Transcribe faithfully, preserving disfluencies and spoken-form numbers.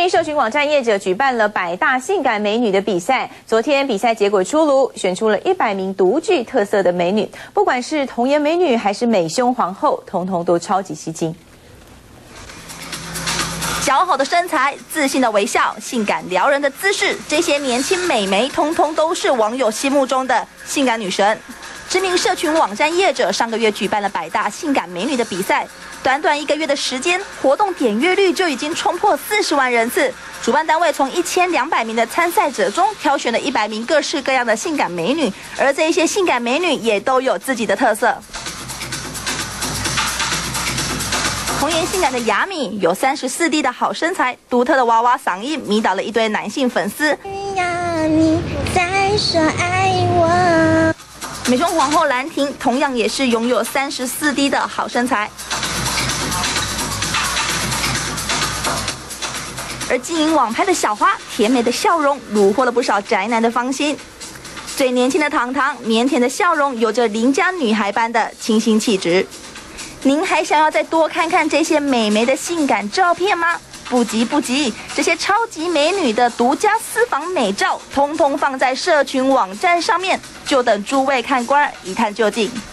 名社群网站业者举办了百大性感美女的比赛，昨天比赛结果出炉，选出了一百名独具特色的美女，不管是童颜美女还是美胸皇后，统统都超级吸睛。 姣好的身材、自信的微笑、性感撩人的姿势，这些年轻美眉通通都是网友心目中的性感女神。知名社群网站业者上个月举办了百大性感美女的比赛，短短一个月的时间，活动点阅率就已经冲破四十万人次。主办单位从一千两百名的参赛者中挑选了一百名各式各样的性感美女，而这一些性感美女也都有自己的特色。 童颜性感的雅米有三十四 D 的好身材，独特的娃娃嗓音迷倒了一堆男性粉丝。雅米在说爱我。美胸皇后兰亭同样也是拥有三十四 D 的好身材，而经营网拍的小花甜美的笑容虏获了不少宅男的芳心。最年轻的糖糖腼腆的笑容有着邻家女孩般的清新气质。 您还想要再多看看这些美眉的性感照片吗？不急不急，这些超级美女的独家私房美照，通通放在社群网站上面，就等诸位看官一探究竟。